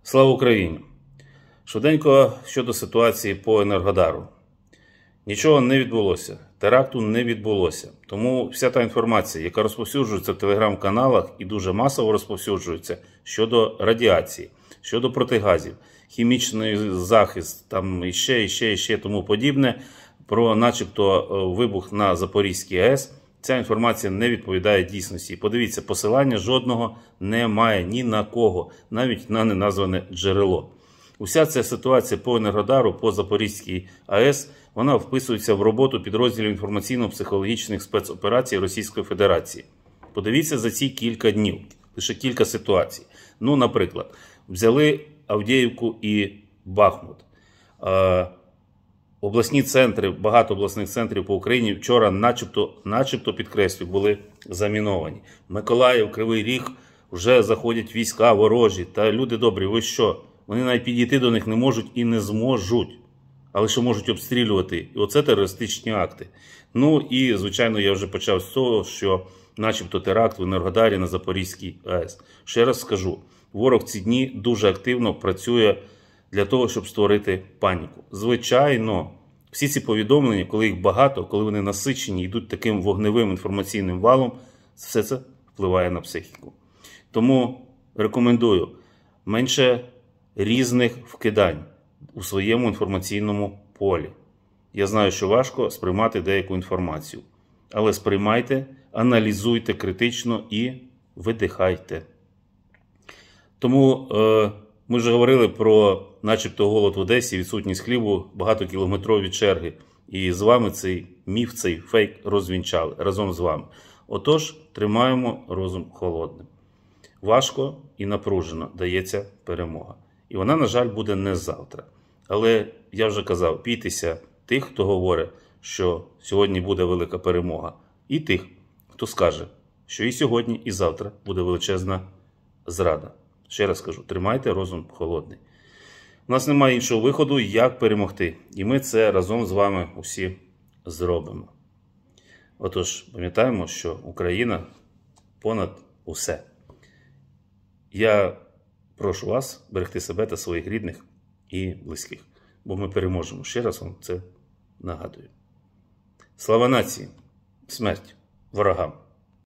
Слава Україні! Швиденько щодо ситуації по Енергодару. Нічого не відбулося, теракту не відбулося. Тому вся та інформація, яка розповсюджується в телеграм-каналах і дуже масово розповсюджується щодо радіації, щодо протигазів, хімічний захист, там іще тому подібне, про начебто вибух на Запорізькій АЕС, ця інформація не відповідає дійсності. Подивіться, посилання жодного немає ні на кого, навіть на неназване джерело. Уся ця ситуація по Енергодару, по Запорізькій АЕС, вона вписується в роботу підрозділів інформаційно-психологічних спецоперацій Російської Федерації. Подивіться за ці кілька днів, лише кілька ситуацій. Ну, наприклад, взяли Авдіївку і Бахмут. Обласні центри, багато обласних центрів по Україні вчора начебто, підкреслюю, були заміновані. Миколаїв, Кривий Ріг, вже заходять війська ворожі. Та люди добрі, ви що? Вони навіть підійти до них не можуть і не зможуть. Але що можуть обстрілювати. І оце терористичні акти. Ну і, звичайно, я вже почав з того, що начебто теракт в Енергодарі на Запорізькій АЕС. Ще раз скажу, ворог ці дні дуже активно працює для того, щоб створити паніку. Звичайно, всі ці повідомлення, коли їх багато, коли вони насичені, йдуть таким вогневим інформаційним валом, все це впливає на психіку. Тому рекомендую менше різних вкидань у своєму інформаційному полі. Я знаю, що важко сприймати деяку інформацію. Але сприймайте, аналізуйте критично і видихайте. Тому ми вже говорили про начебто голод в Одесі, відсутність хлібу, багатокілометрові черги. І з вами цей міф, цей фейк розвінчали разом з вами. Отож, тримаємо розум холодним. Важко і напружено дається перемога. І вона, на жаль, буде не завтра. Але я вже казав, бійтеся тих, хто говорить, що сьогодні буде велика перемога. І тих, хто скаже, що і сьогодні, і завтра буде величезна зрада. Ще раз кажу, тримайте розум холодний. У нас немає іншого виходу, як перемогти. І ми це разом з вами усі зробимо. Отож, пам'ятаємо, що Україна понад усе. Я прошу вас берегти себе та своїх рідних і близьких. Бо ми переможемо. Ще раз вам це нагадую. Слава нації! Смерть ворогам!